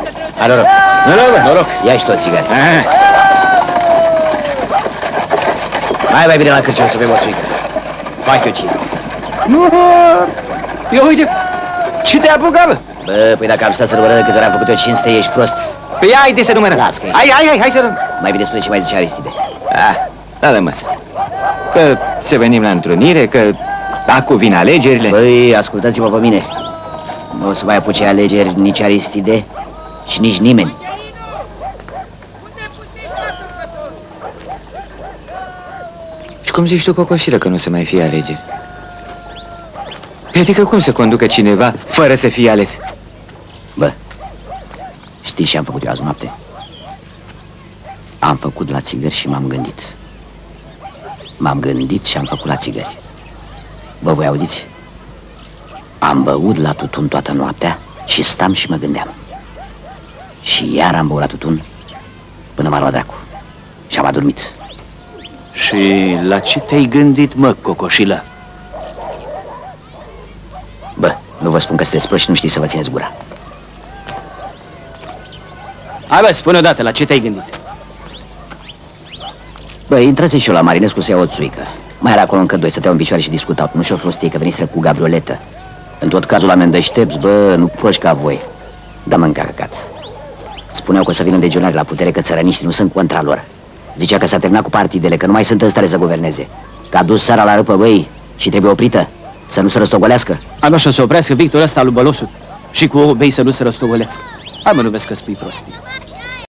Hai, noroc. Noroc, bă. Noroc. Ia și tot țigări. Hai mai bine la cârciumă să bem o țuică. Fac eu cinste. Nu, eu uite, ce te-ai apucat, bă? Bă, păi dacă am stat să numărăm de câte ori am făcut eu cinste, ești prost. Păi haide să numărăm. Las că e. Hai să numărăm. Mai bine spune ce mai zice Aristide. Da, mă. Că să venim la întrunire, că acum vin alegerile. Băi, ascultați-mă pe mine. Nu o să mai apuce alegeri nici Aristide și nici nimeni. Și cum zici tu, Cocoșilă, că nu se mai fie alegeri? Adică cum să conducă cineva fără să fie ales? Bă, știi ce am făcut eu azi noapte? Am făcut la țigări și m-am gândit. M-am gândit și am făcut la țigări. Bă, voi auziți? Am băut la tutun toată noaptea și stam și mă gândeam. Și iar am băut la tutun până m-a luat dracu. Și am adormit. Și la ce te-ai gândit, mă, Cocoșilă? Bă, nu vă spun că sunteți proști și nu știți să vă țineți gura. Hai, bă, spune odată, la ce te-ai gândit? Bă, intrați și eu la Marinescu să iau o țuică. Mai era acolo încă doi, stăteau în picioare și discutau. Nu și-o fost ei că veniseră cu gabrioletă. În tot cazul oameni deștepți, bă, nu proști ca voi. Da, mă încărcat. Spuneau că o să vină legionari la putere, că țărăniștii nu sunt contra lor. Zicea că s-a terminat cu partidele, că nu mai sunt în stare să guverneze. Că a dus țara la râpă, băi, și trebuie oprită, să nu se răstogolească. Hai, mă, să se oprească Victor ăsta lui Bălosul și cu ouă bei să nu se răstogolească. Hai, mă, nu vezi că spui prostii.